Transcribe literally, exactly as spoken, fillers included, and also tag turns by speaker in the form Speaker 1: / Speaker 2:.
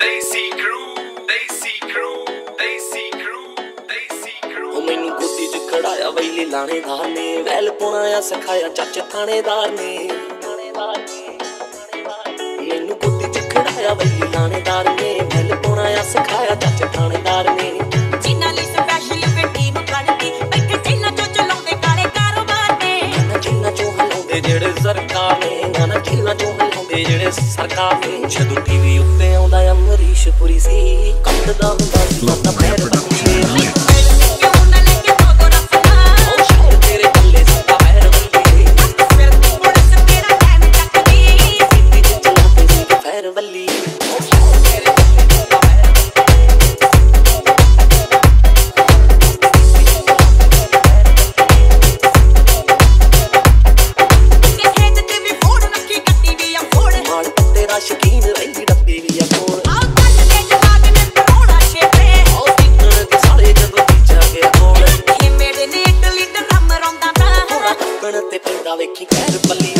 Speaker 1: Desi crew, Desi crew, Desi crew, Desi crew। ਉਹ ਮੈਨੂੰ ਗੋਦੀ ਚ ਖੜਾਇਆ ਵੈਲੀ ਲਾਣੇਦਾਰ ਨੇ, ਵੈਲ ਪਾਉਣਾ ਆ ਸਿਖਾਇਆ ਚੱਚ ਥਾਣੇਦਾਰ ਨੇ। ਮੈਨੂੰ ਗੋਦੀ ਚ ਖੜਾਇਆ ਵੈਲੀ ਲਾਣੇਦਾਰ ਨੇ, ਵੈਲ ਪਾਉਣਾ ਆ ਸਿਖਾਇਆ ਚੱਚ ਥਾਣੇਦਾਰ ਨੇ।
Speaker 2: ਜਿਨ੍ਹਾਂ ਲਈ ਸਪੈਸ਼ਲ ਟੀਮ ਬਣਦੀ, ਬੈਠੇ ਜਿਨ੍ਹਾਂ ਚੋਂ ਚਲਾਉਂਦੇ ਕਾਲੇ ਕਾਰੋਬਾਰ ਨੇ।
Speaker 1: ਨਾ ਜਿਨ੍ਹਾਂ ਚੋਂ ਹਲਾਉਂਦੇ ਜਿਹੜੇ ਸਰਕਾਰ ਨੇ, ਨਾ ਜਿਨ੍ਹਾਂ ਚੋਂ ਹਲਾਉਂਦੇ ਜਿਹੜੇ ਸਰਕਾਰ ਨੇ। ਜਦੋਂ ਟੀਵੀ ਉੱਤੇ ਆਉਂਦਾ ਅਮਰੀਸ਼ ਪੁਰੀ ਸੀ, ਕੰਦਦਾ ਹੁੰਦਾ ਸੀ ਤਾਂ ਪੈਰ ਬੱਚੇ। ਸ਼ਕੀਨ ਰਹਿੰਦੀ ਡੱਬੀ ਵੀ ਆ ਕੋਲ,
Speaker 2: ਆਹ ਕੱਲ ਦੇ ਜਵਾਗ ਨੇ ਪਰੋਣਾ ਛੇਪੇ।
Speaker 1: ਉਹ ਸਿੱਕਣ ਦੇ ਸਾਰੇ ਜਦੋਂ ਪੀਛਾ ਗਿਆ ਕੋਲ,
Speaker 2: ਇਹ ਮੇਰੇ ਨੇ ਇਟਲੀ ਡਰਮ ਰੌਂਦਾ ਤਾਂ
Speaker 1: ਥੋੜਾ ਟੁੱਕਣ ਤੇ ਪੈਂਦਾ ਵੇਖੀ ਖੈਰ ਬੱਲੀ।